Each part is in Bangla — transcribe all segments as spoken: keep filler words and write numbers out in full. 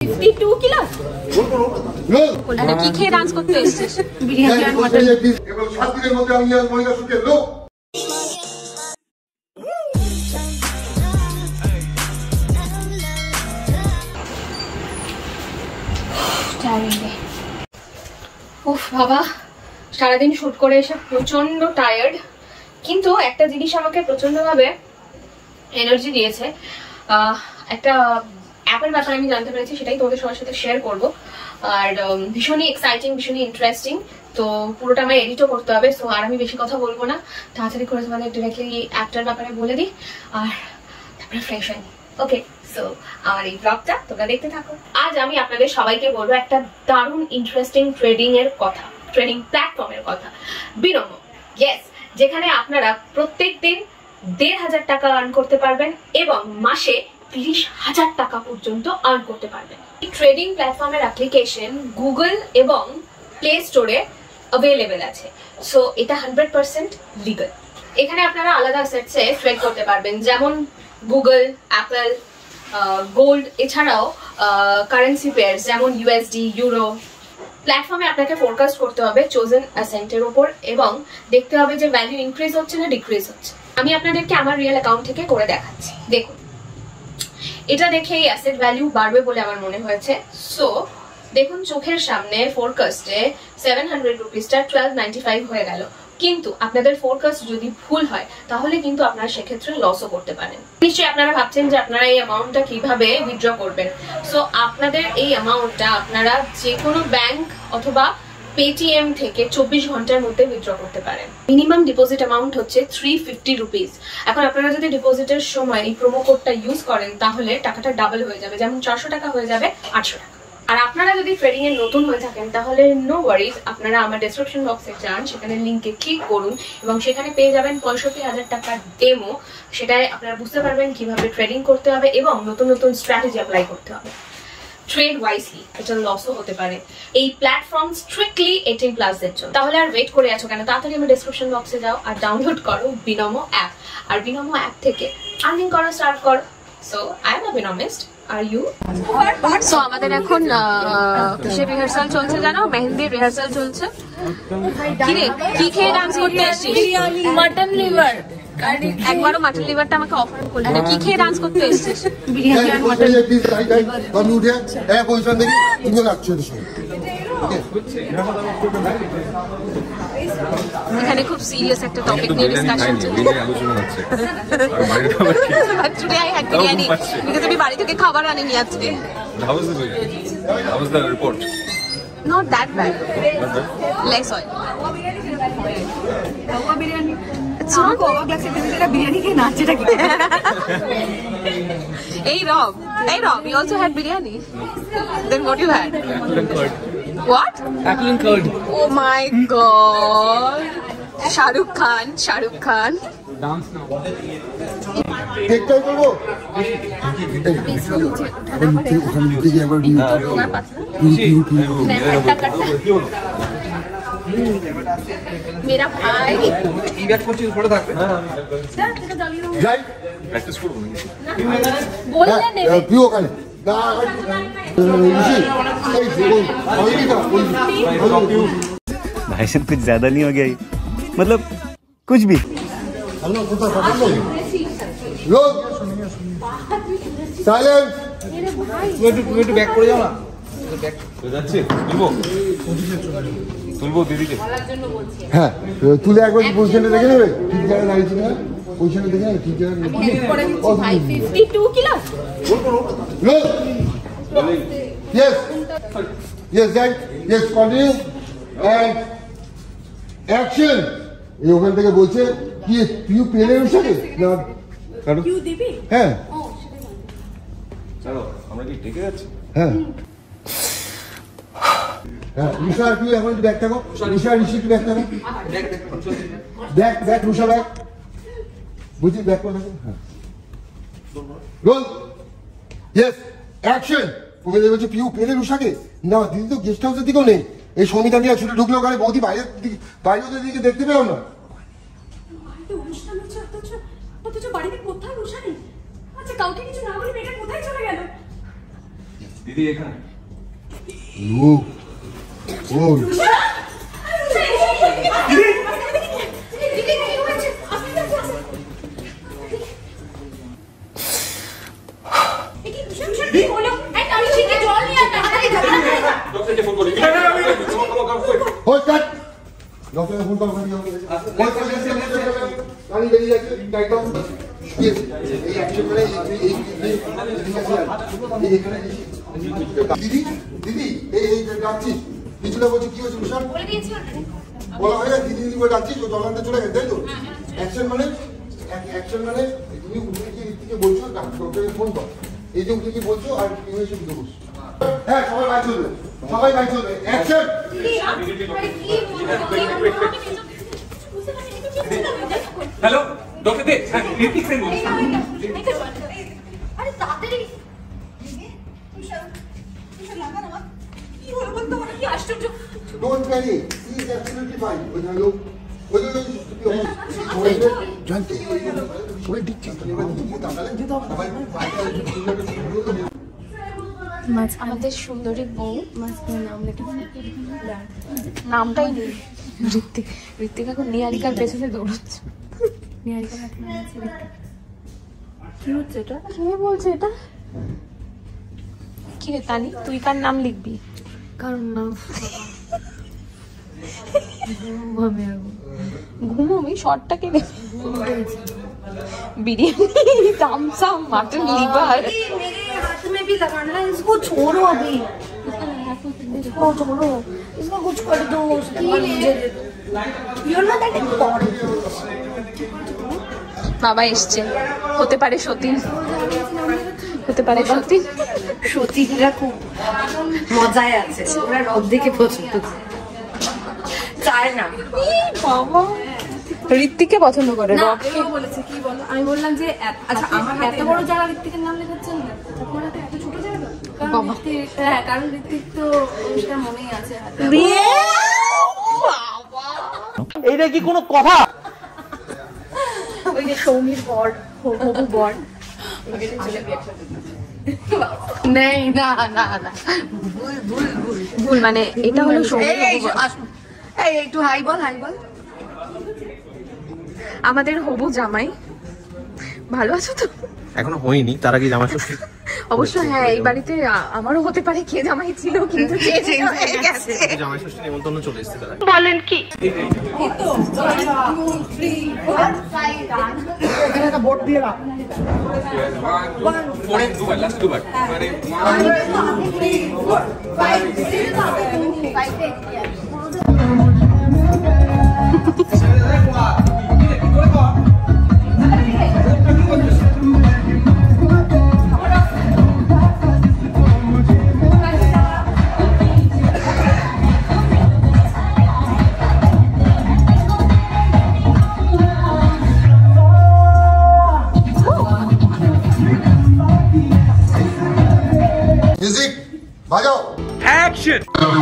fifty-two কিলো এটা কি খেয়ে ডান্স করতে এসেছিস? বিরিয়ানি আর মটন। এবার সাত দিনের মধ্যে আমি আর মহিলা সুখে লোক উফ বাবা, সারাদিন শুট করে এসে প্রচন্ড টায়ার্ড, কিন্তু একটা জিনিস আমাকে প্রচন্ড ভাবে এনার্জি দিয়েছে। একটা অ্যাপের ব্যাপারে আমি জানতে পেরেছি, সেটাই তোমাদের সবার সাথে শেয়ার করবো। আর ভীষণই এক্সাইটিং, ভীষণই ইন্টারেস্টিং। তো পুরোটা আমার এডিটও করতে হবে, সো আর আমি বেশি কথা বলবো না, তাড়াতাড়ি করে তোমাদের ডিরেক্টলি অ্যাপটার ব্যাপারে বলে দিই আর তারপরে ফ্রেশ হই। ওকে, সো আমার এই ব্লগটা তোমরা দেখতে থাকো। আজ আমি আপনাদের সবাইকে বলবো একটা দারুণ ইন্টারেস্টিং ট্রেডিং এর কথা, ট্রেডিং প্ল্যাটফর্মের কথা, বিনম্য। ইয়েস, যেখানে আপনারা প্রত্যেক দিন দেড় হাজার টাকা আর্ন করতে পারবেন এবং মাসে তিরিশ হাজার টাকা পর্যন্ত আর্ন করতে পারবেন। এই ট্রেডিং প্ল্যাটফর্মের অ্যাপ্লিকেশন গুগল এবং প্লে স্টোরে অ্যাভেলেবেল আছে। সো এটা হান্ড্রেড পার্সেন্ট লিগাল। এখানে আপনারা আলাদা সেটসে ট্রেড করতে পারবেন, যেমন গুগল, অ্যাপল, গোল্ড, এছাড়াও কারেন্সি পেয়ার্স যেমন ইউএসডি, ইউরো। প্ল্যাটফর্মে আপনাকে ফোরকাস্ট করতে হবে চোজেন অ্যাসেন্টের উপর এবং দেখতে হবে যে ভ্যালু ইনক্রিজ হচ্ছে না ডিক্রিজ হচ্ছে। আমি আপনাদেরকে আমার রিয়েল অ্যাকাউন্ট থেকে করে দেখাচ্ছি। দেখুন, এটা দেখে এই অ্যাসেট ভ্যালু বাড়বে বলে আমার মনে হয়েছে। সো দেখুন, চোখের সামনে ফোরকাস্টে সেভেন হান্ড্রেড রুপিসটা টুয়েলভ নাইনটি ফাইভ হয়ে গেল, কিন্তু আপনাদের ফোরকাস্ট যদি ভুল হয় তাহলে কিন্তু আপনারা সেক্ষেত্রে লসও করতে পারেন। নিশ্চয়ই আপনারা ভাবছেন যে আপনারা এই অ্যামাউন্টটা কিভাবে উইথড্র করবেন। সো আপনাদের এই অ্যামাউন্টটা আপনারা যে কোনো ব্যাংক অথবা পেটিএম থেকে চব্বিশ ঘন্টার মধ্যে উইথড্র করতে পারেন। মিনিমাম ডিপোজিট অ্যামাউন্ট হচ্ছে থ্রি ফিফটি রুপিস। এখন আপনারা যদি ডিপোজিটের সময় এই প্রোমো কোডটা ইউজ করেন তাহলে টাকাটা ডাবল হয়ে যাবে, যেমন চারশো টাকা হয়ে যাবে আটশো টাকা। আর আপনারা যদি ট্রেডিং এ নতুন হয়ে থাকেন তাহলে নো ওয়ারিজ, আপনারা আমার ডেসক্রিপশন বক্সে যান, সেখানে লিঙ্কে ক্লিক করুন এবং সেখানে পেয়ে যাবেন পঁয়ষট্টি হাজার টাকার ডেমো। সেটাই আপনারা বুঝতে পারবেন কিভাবে ট্রেডিং করতে হবে এবং নতুন নতুন স্ট্র্যাটেজি অ্যাপ্লাই করতে হবে। ট্রেড ওয়াইজলি, এটা লসও হতে পারে। এই প্ল্যাটফর্ম স্ট্রিক্টলি এইটিন প্লাস এর জন্য। তাহলে আর ওয়েট করে আছো কেন? তাড়াতাড়ি আমার ডেসক্রিপশন বক্সে যাও আর ডাউনলোড করো বিনম্য অ্যাপ। আর বিনম্য অ্যাপ থেকে আর্নিং করা স্টার্ট করো। So I am a Binomist, are you? So আমাদের এখন কিসের রিহার্সাল চলছে জানো? মেহেন্দির রিহার্সাল চলছে। কি রে, কি খেয়ে ডান্স করতে এসেছিস? Mutton liver. একবারও মাটন লিভারটা আমাকে অফার করলি না। কি খেয়ে ডান্স করতে এসেছিস? বিরিয়ানি আর মটন। আমি উঠে এক পজিশন দেখি তুমি লাগছো। এখানে খুব সিরিয়াস একটা টপিক নিয়ে ডিসকাশন চলছে। Today I had biryani because আমি বাড়ি থেকে খাবার আনিনি আজকে। How was the How was the report? Not that bad. Less oil. Biryani. It's not অবাক লাগছে এটা বিরিয়ানি খেয়ে নাচছেটা কি? Hey Rob, hey Rob, you also had biryani. Then what you had? Apple and curd. What? Apple and curd. Oh my god. Shahrukh Khan, Shahrukh Khan. Dance now. দেখতে করবো मेरा भाई যাই Practice করবো নাকি? बोलने नहीं। প্রিয় কানে भाई साहब कुछ ज्यादा नहीं हो गया ये? मतलब कुछ भी। লোক সাইলেন্ট। তুই একটু ব্যাক করে যাও না। যাচ্ছি তুলবো তুলবো দিদিকে। হ্যাঁ, তুলে একবার পজিশনটা দেখে নেবে, ঠিক জায়গায় দাঁড়িয়েছি না, পজিশনটা দেখে নেবে, ঠিক জায়গায়। fifty-two kilo. লোক yes yes right yes continue and action. এই ওখান থেকে বলছে কি পিউ পেলের সাথে না কিউ দিবি? হ্যাঁ চলো আমরা কি টেকে যাচ্ছি? হ্যাঁ হ্যাঁ রুষা তুই এখন একটু ব্যাগ থাকো, রুষা ঋষি একটু ব্যাগ থাকো, ব্যাগ ব্যাগ রুষা ব্যাগ বুঝি ব্যাগ করে থাকো। হ্যাঁ রোল ইয়েস অ্যাকশন। ওকে বলছে পিউ পেলে রুষাকে না, দিদি তো গেস্ট হাউসের দিকেও নেই। এই সমিতা নিয়ে ছুটে ঢুকলো ওখানে, বৌদি বাইরের দিকে বাইরের দিকে দেখতে পেও না। অনুষ্ঠান হচ্ছে অথচ অথচ বাড়িতে কোথায় রুষা নেই। আচ্ছা কাউকে কিছু না বলে মেয়েটা কোথায় চলে গেল? দিদি এখানে লোক ওই ওই কাট ডক্টরকে ফোন করো ওই গাড়ি বেরিয়ে যাচ্ছে একদম এই অ্যাকশন করে দিদি দিদি এই এই ডাকছিস পিছনে বলছি কি হয়েছে রুশা বলা হয় না দিদি দিদি বলে ডাকছিস ও জলান্তে চলে গেছে তাই তো অ্যাকশন মানে অ্যাকশন মানে তুমি উঠে গিয়ে দিদিকে বলছো ডক্টরকে ফোন কর এই যে উঠে গিয়ে বলছো আর তুমি এসে বুঝে বসছো হ্যাঁ সবাই বাইক চলবে সবাই বাইক চলবে action hello doctor De Hrithik Sen বলছি আরে তাড়াতাড়ি কি হলো বলতো মানে কি আশ্চর্য don't carry he is absolutely fine ওই হ্যালো ওই ওই জানতে ওই দিচ্ছি আমাদের সুন্দরী বউ নাম নামটাই নেই ঋত্বিক ঋত্বিক এখন নিহারিকার পেছনে দৌড়াচ্ছে নিহারিকার নাম আছে ঋত্বিক কি হচ্ছে এটা কে বলছে এটা কি রে তানি তুই কার নাম লিখবি কারণ নাম ঘুমোবি শর্টটা কে बिरयानी तामसा मटन लीवर मेरे हाथ में भी लगाना है इसको छोड़ो अभी इसको छोड़ो इसको कुछ कर दो यू नो दैट इम्पोर्टेंट বাবা এসছে হতে পারে সতীন হতে পারে সতীন সতীনরা খুব মজায় আছে ওরা রব দেখে পছন্দ চায় না বাবা ঋত্বিককে পছন্দ করে রবকে বলেছে কি বলো আমি বললাম যে আচ্ছা আমার এত বড় জায়গা ঋত্বিকের নাম লেখাচ্ছেন না তোমার হাতে এত ছোট জায়গা কারণ ঋত্বিক হ্যাঁ কারণ ঋত্বিক তো অনুষ্ঠান মনেই আছে এইটা কি কোনো কথা ওই যে সৌমির বর হবু বর নেই না না না ভুল ভুল ভুল ভুল মানে এটা হলো সৌমির এই একটু হাই বল হাই বল আমাদের হবু জামাই ভালো আছো তো এখনো হয়নি তার আগে জামাই ষষ্ঠী অবশ্য হ্যাঁ এই বাড়িতে আমারও হতে পারে কে জামাই ছিল কিন্তু জামাই ষষ্ঠী নিমন্ত্রণ চলে এসেছে তারা বলেন কি একটা বোর্ড দিয়ে রাখ পরে দুবার লাস্ট দুবার মানে म्यूजिक बजाओ एक्शन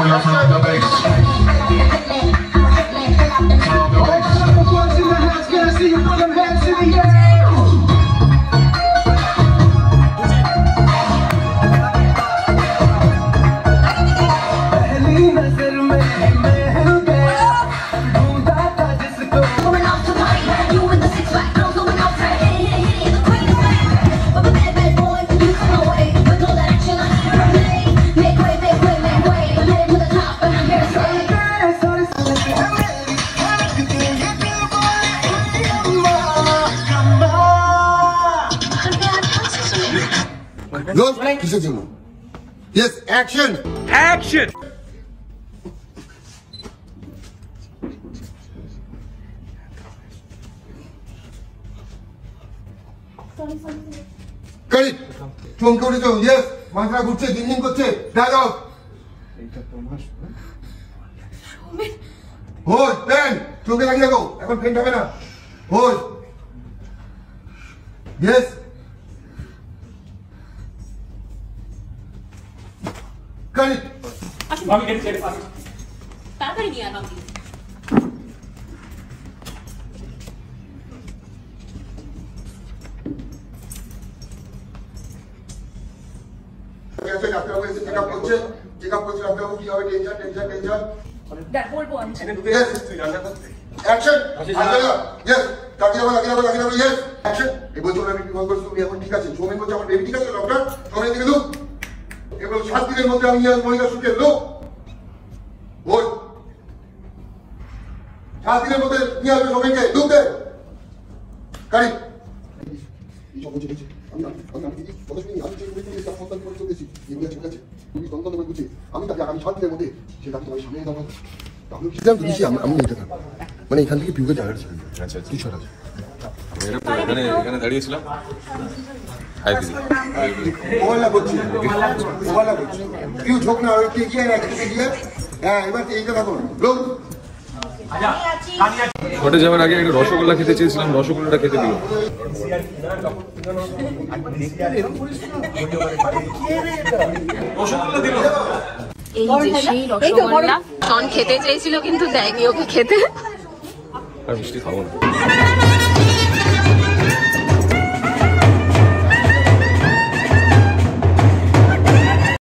रोल किसे जमा यस एक्शन एक्शन करी চমকে উঠেছো यस মাথা ঘুরছে জিনজিন করছে ডায়লগ এটা তোমার হোল্ড পেন চোখে লাগিয়ে রাখো এখন পেন হবে না হোল্ড यस करी আমি গেট চেক পাস তাড়াতাড়ি নিয়ে আনো कैसे जाते हो হচ্ছে চেক আপ করছে ডাক্তারবাবু কি হবে টেনশন টেনশন টেনশন দেখ বলবো আমি অ্যাকশন ইয়েস কাকি দাও কাকি দাও কাকি দাও ইয়েস অ্যাকশন এই বলছো আমি কি করছি তুমি এখন ঠিক আছে সৌমেন বলছে আমার বেবি ঠিক আছে ডক্টর সৌমেন দিকে লুক এগুলো সাত দিনের মধ্যে আমি মহিলা সুখে লুক বল সাত দিনের মধ্যে নিয়ে আসবে সৌমেনকে লুক দে গাড়ি এই সব বুঝে আমি আমি আমি দিদি কথা শুনি আমি যে তুমি একটা সন্তান করে চলেছি এগুলো ঠিক আছে তুমি সন্তান করে বুঝি আমি তাকে আগামী সাত দিনের মধ্যে সেটা আমি তোমার সামনে দাও আমি বুঝলাম তো দিছি আমি আমি এটা মানে এখান থেকে পিউকে জায়গা ছিল আচ্ছা তুই সরা এখানে এখানে দাঁড়িয়েছিলাম হাই দিদি ওভারলা করছি ওভারলা করছি পিউ ঝোঁক না ওই কে গিয়ে একদিকে গিয়ে হ্যাঁ এবার এইটা দেখো লোক ঘটে যাওয়ার আগে একটা রসগোল্লা খেতে চেয়েছিলাম রসগোল্লাটা খেতে দিল এই যে সেই রসগোল্লা জন খেতে চেয়েছিল কিন্তু দেয়নি ওকে খেতে আর মিষ্টি খাবো না